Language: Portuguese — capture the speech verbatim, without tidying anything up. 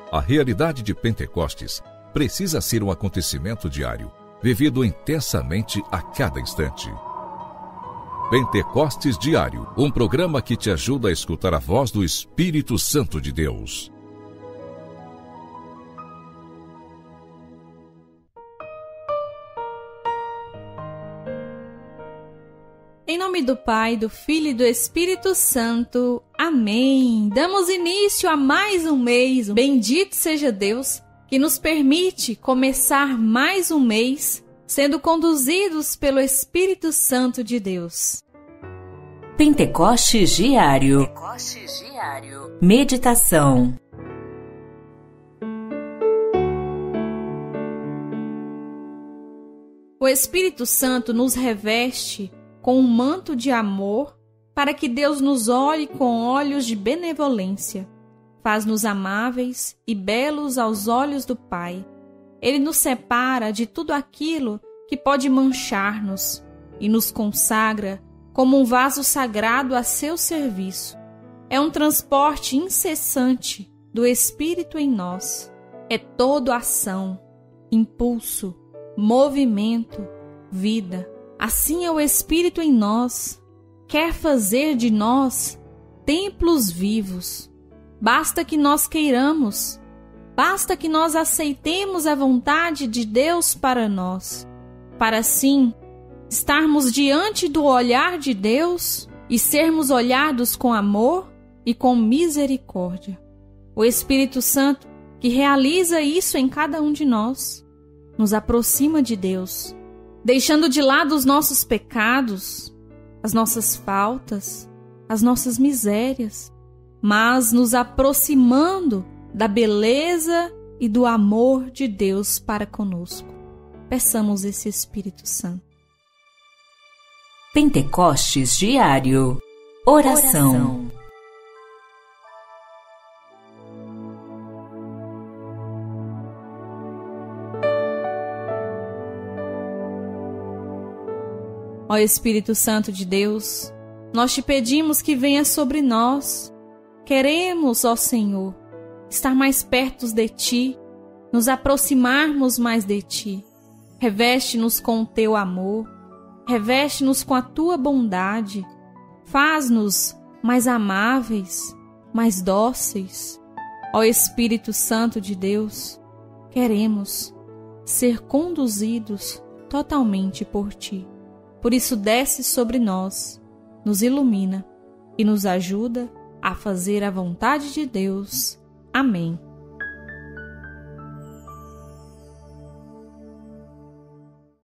A realidade de Pentecostes precisa ser um acontecimento diário, vivido intensamente a cada instante. Pentecostes Diário, um programa que te ajuda a escutar a voz do Espírito Santo de Deus. Em nome do Pai, do Filho e do Espírito Santo. Amém. Damos início a mais um mês. Bendito seja Deus que nos permite começar mais um mês sendo conduzidos pelo Espírito Santo de Deus. Pentecostes Diário. Pentecostes Diário. Meditação. O Espírito Santo nos reveste com um manto de amor para que Deus nos olhe com olhos de benevolência. Faz-nos amáveis e belos aos olhos do Pai. Ele nos separa de tudo aquilo que pode manchar-nos e nos consagra como um vaso sagrado a seu serviço. É um transporte incessante do Espírito em nós. É todo ação, impulso, movimento, vida. Assim é o Espírito em nós. Quer fazer de nós templos vivos. Basta que nós queiramos. Basta que nós aceitemos a vontade de Deus para nós, para assim estarmos diante do olhar de Deus e sermos olhados com amor e com misericórdia. O Espírito Santo, que realiza isso em cada um de nós, nos aproxima de Deus, deixando de lado os nossos pecados, as nossas faltas, as nossas misérias, mas nos aproximando da beleza e do amor de Deus para conosco. Peçamos esse Espírito Santo. Pentecostes Diário. Oração. Oração. Ó Espírito Santo de Deus, nós te pedimos que venha sobre nós. Queremos, ó Senhor, estar mais perto de Ti, nos aproximarmos mais de Ti. Reveste-nos com o Teu amor, reveste-nos com a Tua bondade, faz-nos mais amáveis, mais dóceis. Ó Espírito Santo de Deus, queremos ser conduzidos totalmente por Ti. Por isso desce sobre nós, nos ilumina e nos ajuda a fazer a vontade de Deus. Amém.